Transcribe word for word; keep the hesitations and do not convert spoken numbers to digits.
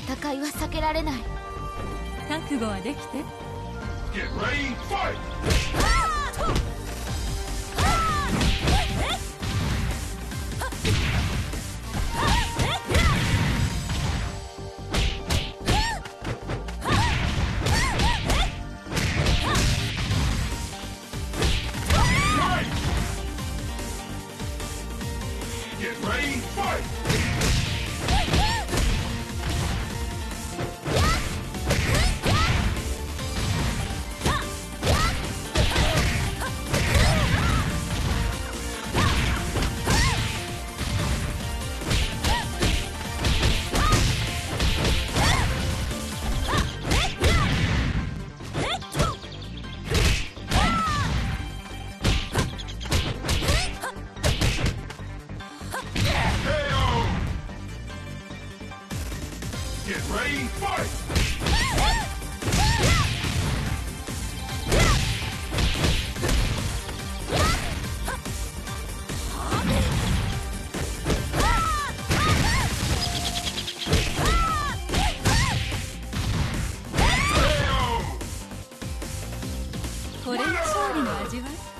戦いは避けられない。 覚悟はできて。 Get ready, fight! Get ready, fight! Get ready, fight! K O! これが勝利の味わい。